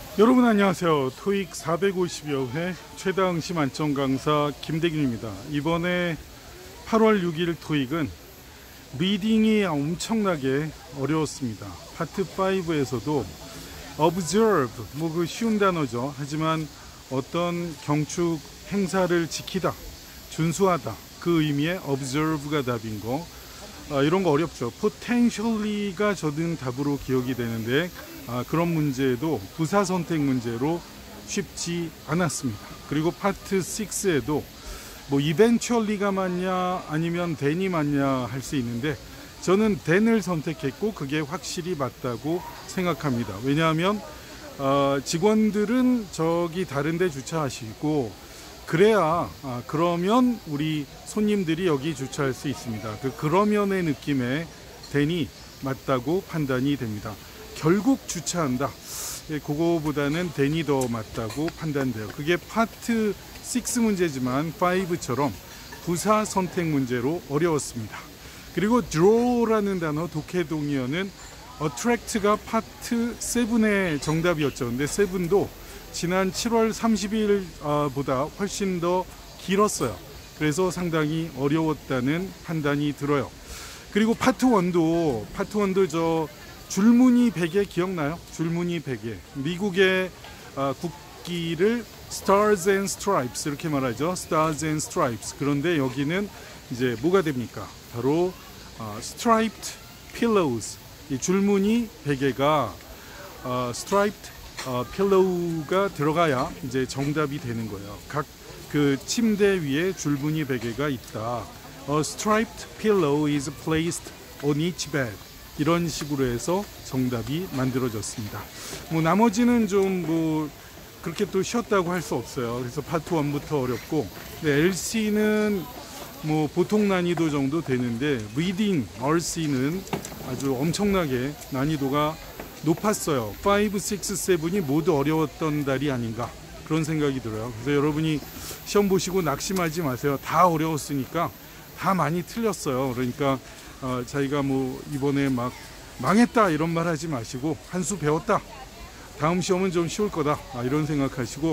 여러분 안녕하세요. 토익 450여 회 최다응시 만점 강사 김대균입니다. 이번에 8월 6일 토익은 리딩이 엄청나게 어려웠습니다. 파트 5에서도 observe, 그 쉬운 단어죠. 하지만 어떤 경축 행사를 지키다, 준수하다, 그 의미의 observe가 답인 거. 이런 거 어렵죠. potentially가 저는 답으로 기억이 되는데 그런 문제도 부사 선택 문제로 쉽지 않았습니다. 그리고 파트 6에도 eventually가 맞냐 아니면 then이 맞냐 할 수 있는데 저는 then을 선택했고 그게 확실히 맞다고 생각합니다. 왜냐하면 직원들은 저기 다른 데 주차하시고 그래야 그러면 우리 손님들이 여기 주차할 수 있습니다. 그러면의 느낌의 then이 맞다고 판단이 됩니다. 결국 주차한다. 그거보다는 then이 더 맞다고 판단돼요. 그게 파트 6 문제지만 5처럼 부사 선택 문제로 어려웠습니다. 그리고 draw라는 단어 독해동의어는 attract가 파트 7의 정답이었죠. 근데 7도 지난 7월 30일보다 훨씬 더 길었어요. 그래서 상당히 어려웠다는 판단이 들어요. 그리고 파트 1도 저 줄무늬 베개 기억나요? 줄무늬 베개. 미국의 국기를 Stars and Stripes 이렇게 말하죠. Stars and Stripes. 그런데 여기는 이제 뭐가 됩니까? 바로 Striped Pillows. 이 줄무늬 베개가 Striped 필로우가 들어가야 이제 정답이 되는 거예요. 각 그 침대 위에 줄무늬 베개가 있다. A striped pillow is placed on each bed. 이런 식으로 해서 정답이 만들어졌습니다. 나머지는 좀 그렇게 또 쉬었다고 할 수 없어요. 그래서 파트 1부터 어렵고, LC는 보통 난이도 정도 되는데 reading, RC는 아주 엄청나게 난이도가 높았어요. 5, 6, 7이 모두 어려웠던 달이 아닌가 그런 생각이 들어요. 그래서 여러분이 시험 보시고 낙심하지 마세요. 다 어려웠으니까 다 많이 틀렸어요. 그러니까 자기가 이번에 막 망했다 이런 말 하지 마시고 한 수 배웠다, 다음 시험은 좀 쉬울 거다, 이런 생각하시고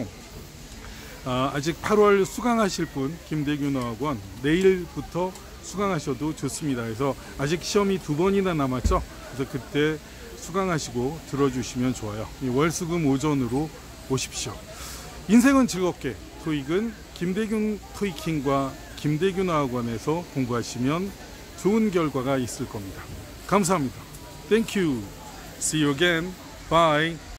아직 8월 수강하실 분 김대균 어학원 내일부터 수강하셔도 좋습니다. 그래서 아직 시험이 2번이나 남았죠. 그래서 그때 수강하시고 들어주시면 좋아요. 월수금 오전으로 오십시오. 인생은 즐겁게, 토익은 김대균 토익킹과 김대균 어학원에서 공부하시면 좋은 결과가 있을 겁니다. 감사합니다. Thank you. See you again. Bye.